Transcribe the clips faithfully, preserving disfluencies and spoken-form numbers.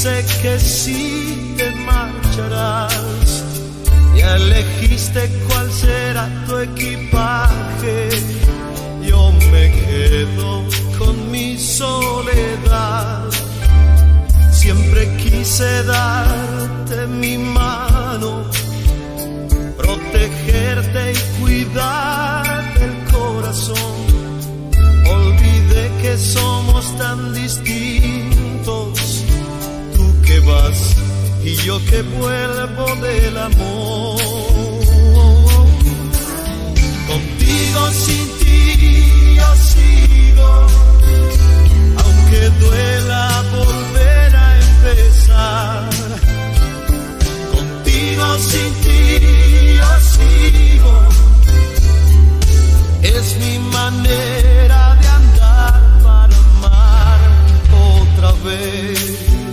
dice que sí te marcharás. Ya elegiste cuál será tu equipaje. Yo me quedo con mi soledad. Siempre quise darte mi mano, protegerte y cuidar del corazón. Olvidé que somos tan distintos, tú que vas y yo que vuelvo del amor. Contigo, sin ti yo sigo, aunque duela volver a empezar. Contigo, sin ti yo sigo, es mi manera de andar para amar otra vez.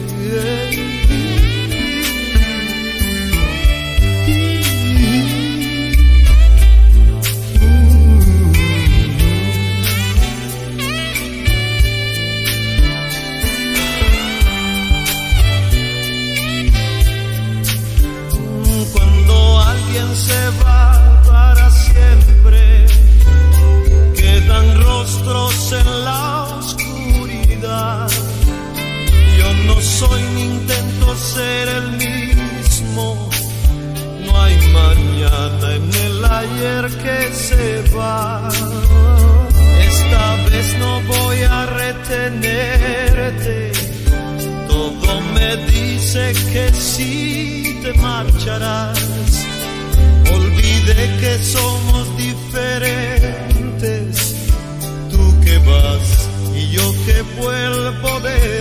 Se va para siempre, quedan rostros en la oscuridad. Yo no soy ni intento ser el mismo, no hay mañana en el ayer que se va. Esta vez no voy a retenerte, todo me dice que sí te marcharás. Olvidé que somos diferentes, tú que vas y yo que vuelvo de